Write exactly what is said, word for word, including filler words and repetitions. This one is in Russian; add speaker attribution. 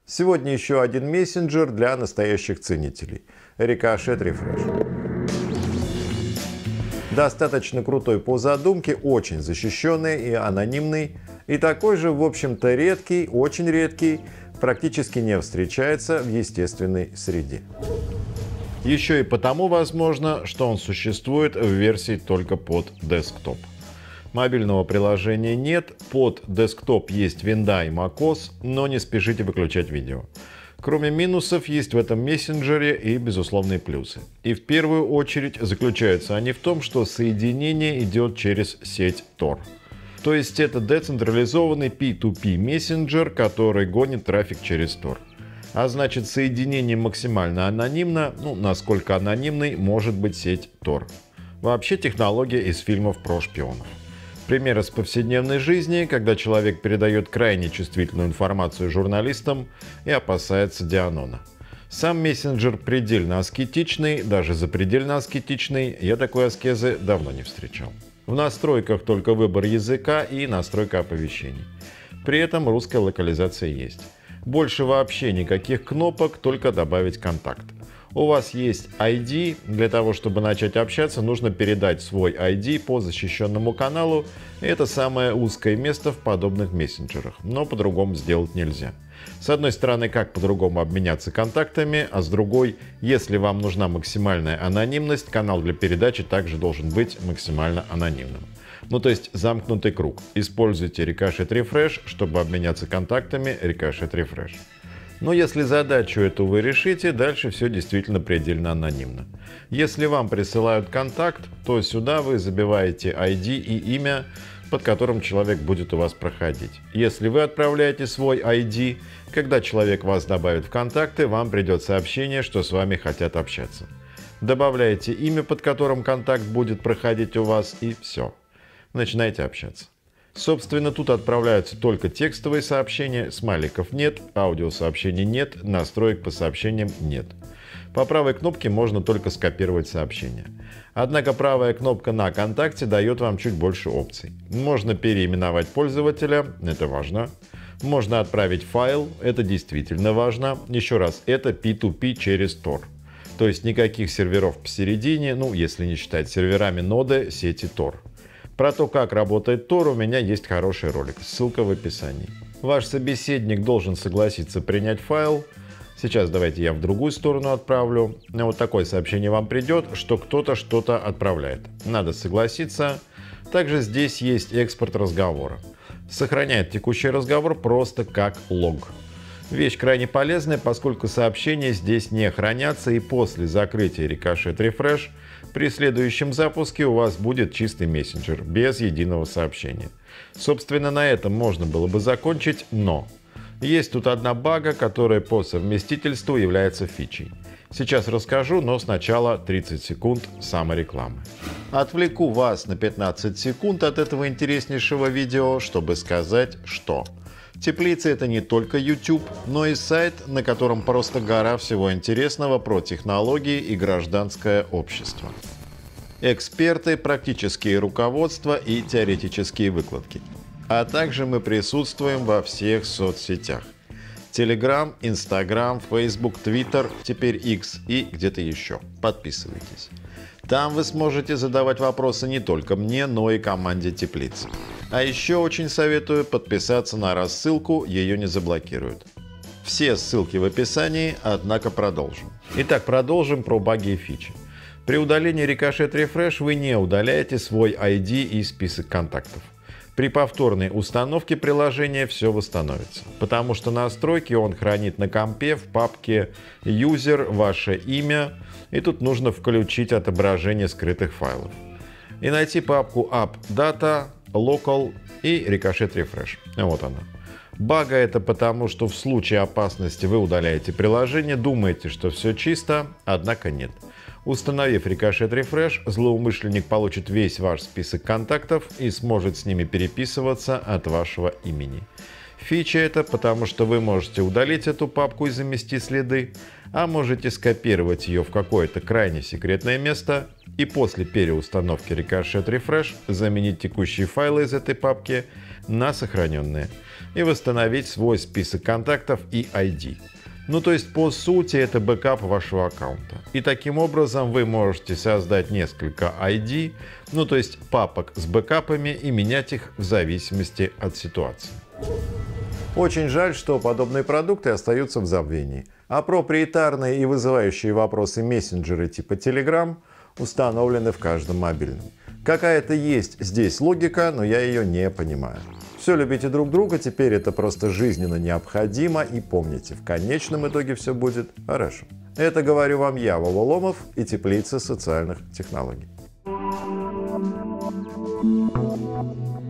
Speaker 1: Сегодня еще один мессенджер для настоящих ценителей – Ricochet Refresh. Достаточно крутой по задумке, очень защищенный и анонимный, и такой же, в общем-то, редкий, очень редкий, практически не встречается в естественной среде. Еще и потому возможно, что он существует в версии только под десктоп. Мобильного приложения нет, под десктоп есть винда и macOS, но не спешите выключать видео. Кроме минусов, есть в этом мессенджере и безусловные плюсы. И в первую очередь заключаются они в том, что соединение идет через сеть тор. То есть это децентрализованный пи ту пи мессенджер, который гонит трафик через тор. А значит, соединение максимально анонимно, ну, насколько анонимной может быть сеть тор. Вообще технология из фильмов про шпионов. Пример из повседневной жизни, когда человек передает крайне чувствительную информацию журналистам и опасается Дианона. Сам мессенджер предельно аскетичный, даже запредельно аскетичный, я такой аскезы давно не встречал. В настройках только выбор языка и настройка оповещений. При этом русская локализация есть. Больше вообще никаких кнопок, только добавить контакт. У вас есть ай ди, для того, чтобы начать общаться, нужно передать свой ай ди по защищенному каналу. Это самое узкое место в подобных мессенджерах, но по-другому сделать нельзя. С одной стороны, как по-другому обменяться контактами, а с другой, если вам нужна максимальная анонимность, канал для передачи также должен быть максимально анонимным. Ну то есть замкнутый круг. Используйте Ricochet Refresh, чтобы обменяться контактами Ricochet Refresh. Но если задачу эту вы решите, дальше все действительно предельно анонимно. Если вам присылают контакт, то сюда вы забиваете ай ди и имя, под которым человек будет у вас проходить. Если вы отправляете свой ай ди, когда человек вас добавит в контакты, вам придет сообщение, что с вами хотят общаться. Добавляете имя, под которым контакт будет проходить у вас, и все. Начинайте общаться. Собственно, тут отправляются только текстовые сообщения, смайликов нет, аудиосообщений нет, настроек по сообщениям нет. По правой кнопке можно только скопировать сообщение. Однако правая кнопка на контакте дает вам чуть больше опций. Можно переименовать пользователя, это важно. Можно отправить файл, это действительно важно. Еще раз, это пи ту пи через тор. То есть никаких серверов посередине, ну если не считать серверами ноды сети тор. Про то, как работает тор, у меня есть хороший ролик, ссылка в описании. Ваш собеседник должен согласиться принять файл. Сейчас давайте я в другую сторону отправлю. Вот такое сообщение вам придет, что кто-то что-то отправляет. Надо согласиться. Также здесь есть экспорт разговора. Сохраняет текущий разговор просто как лог. Вещь крайне полезная, поскольку сообщения здесь не хранятся, и после закрытия Ricochet Refresh при следующем запуске у вас будет чистый мессенджер, без единого сообщения. Собственно, на этом можно было бы закончить, но есть тут одна бага, которая по совместительству является фичей. Сейчас расскажу, но сначала тридцать секунд саморекламы. Отвлеку вас на пятнадцать секунд от этого интереснейшего видео, чтобы сказать, что Теплица — это не только YouTube, но и сайт, на котором просто гора всего интересного про технологии и гражданское общество. Эксперты, практические руководства и теоретические выкладки. А также мы присутствуем во всех соцсетях. Telegram, Instagram, Facebook, Twitter, теперь X и где-то еще. Подписывайтесь. Там вы сможете задавать вопросы не только мне, но и команде Теплицы. А еще очень советую подписаться на рассылку, ее не заблокируют. Все ссылки в описании, однако продолжим. Итак, продолжим про баги и фичи. При удалении Ricochet Refresh вы не удаляете свой ай ди и список контактов. При повторной установке приложения все восстановится, потому что настройки он хранит на компе в папке User, ваше имя, и тут нужно включить отображение скрытых файлов. И найти папку App Data, Local и Ricochet Refresh. Вот она. Бага это потому, что в случае опасности вы удаляете приложение, думаете, что все чисто, однако нет. Установив Ricochet Refresh, злоумышленник получит весь ваш список контактов и сможет с ними переписываться от вашего имени. Фича это потому, что вы можете удалить эту папку и замести следы, а можете скопировать ее в какое-то крайне секретное место и после переустановки Ricochet Refresh заменить текущие файлы из этой папки на сохраненные и восстановить свой список контактов и ай ди. Ну то есть по сути это бэкап вашего аккаунта. И таким образом вы можете создать несколько ай ди, ну то есть папок с бэкапами, и менять их в зависимости от ситуации. Очень жаль, что подобные продукты остаются в забвении, а проприетарные и вызывающие вопросы мессенджеры типа Telegram установлены в каждом мобильном. Какая-то есть здесь логика, но я ее не понимаю. Все любите друг друга, теперь это просто жизненно необходимо, и помните, в конечном итоге все будет хорошо. Это говорю вам я, Вова Ломов, и Теплица социальных технологий.